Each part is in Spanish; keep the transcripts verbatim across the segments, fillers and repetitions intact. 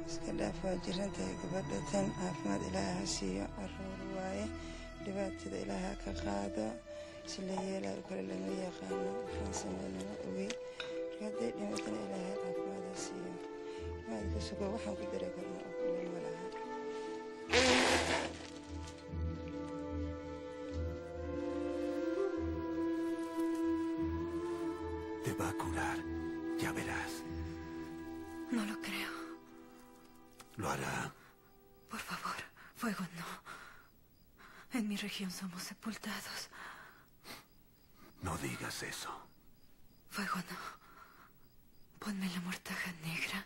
iska dhaaf waa jiran tahay gabadha tan caafimaad ilaaha ha siiyo caruur waaye dhibaatada ilaaha ka qaado si la yeelayo kale lama yaqaano waxaan sameynama ogey marka hadday dhimatana ilaahay caafimaad ha siiyo maadka sugo waxaan ku diri karna oo kale ma laha Te va a curar, ya verás. No lo creo. Lo hará. Por favor, fuego no. En mi región somos sepultados. No digas eso. Fuego no. Ponme la mortaja negra.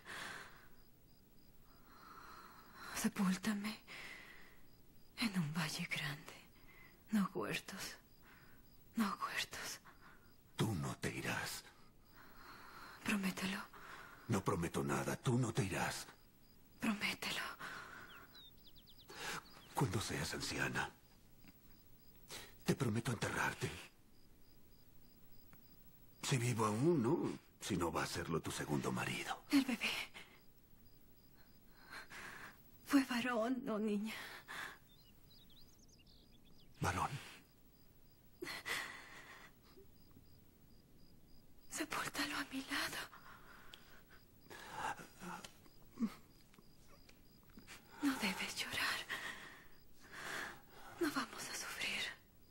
Sepúltame en un valle grande. No huertos. No huertos. Tú no te irás. Promételo. No prometo nada. Tú no te irás. Promételo. Cuando seas anciana, te prometo enterrarte. Si vivo aún, ¿no? Si no, va a serlo tu segundo marido. El bebé. ¿Fue varón o niña? Varón. Sepúltalo a mi lado. No debes llorar. No vamos a sufrir.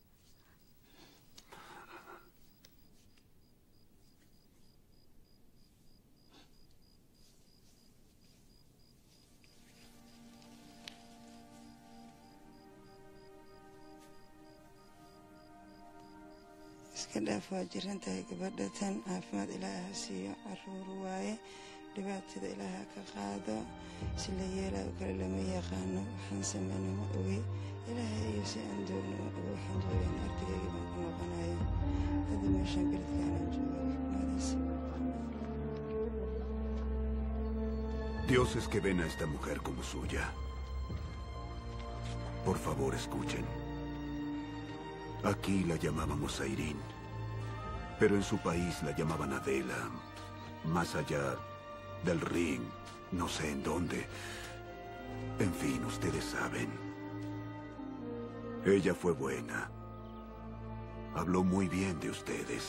iska dhaaf waa jiran tahay gabadha tan caafimaad ilaaha ha siiyo caruur waaye dhibaatada ilaaha ka qaado si la yeelayo kale lama yaqaano waxaan sameynama ogey ilaahay iyo si aan doogno ma ogo waxaan doogeen ardaygayga baan ku noqonayo hadda meeshaan beledkaanaan jooga caafimaadaysa Dioses que ven a esta mujer como suya. Por favor, escuchen. Aquí la llamábamos Airín, pero en su país la llamaban Adela. Más allá del ring, no sé en dónde. En fin, ustedes saben. Ella fue buena. Habló muy bien de ustedes.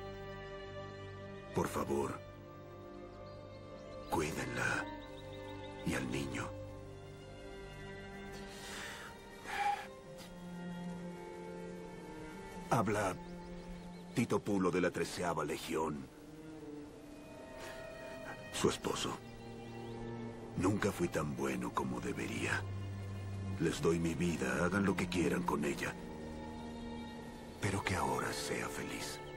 Por favor, cuídenla y al niño. Habla Tito Pulo de la Treceava Legión. Su esposo. Nunca fui tan bueno como debería. Les doy mi vida, hagan lo que quieran con ella. Pero que ahora sea feliz.